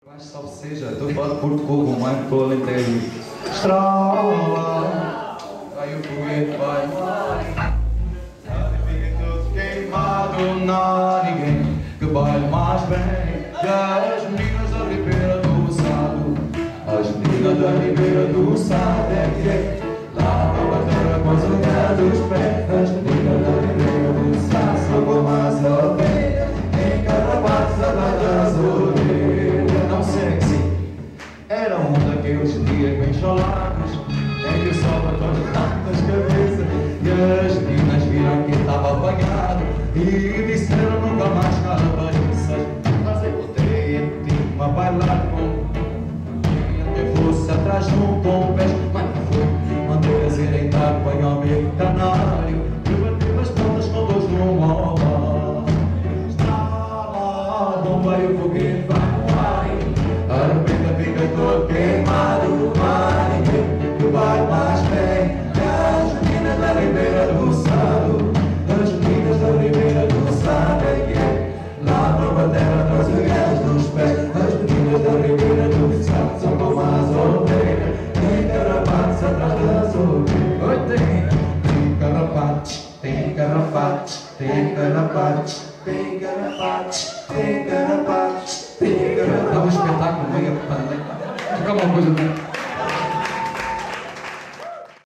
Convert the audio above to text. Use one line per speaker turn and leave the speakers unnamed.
Mas salve seja, estou a falar de Porto Covo, mãe, estou Alentejo. Estrala, vai o foguete, vai, nada fica todo queimado, não há ninguém que baile mais bem que as meninas da Ribeira do Sado. As meninas da Ribeira do Sado é que é lá na bateria com os olhos dos pés. As meninas da Ribeira do Sado são como as ovelhas encarrapadas atrás das orelhas. Não sexy, era um daqueles dias bem cholados em que o sol bateu nas cabeças e as meninas viram que estava apanhado e disseram nunca mais calabaças. Mas eu botei em ti a bailar com quem fosse atrás de um tom pés, mas não foi. Mandei-as enreitar para o meu canário e bateu as pontas com dois num oval. Estrala, bomba e o foguete vai. Arrebenta, fica todo queimado, vai que vai mais bem. As meninas da Ribeira do Sado, as meninas da Ribeira do Sado é que é lá para a terra atrás os gajos dos pés. As meninas da Ribeira do Sado são como as ovelhas encarrapadas atrás das orelhas. Oi, tem carrapatos, tem carrapatos, tem carrapatos, tem carrapatos, tem carrapatos. Dá um espetáculo meio a tocar uma coisa.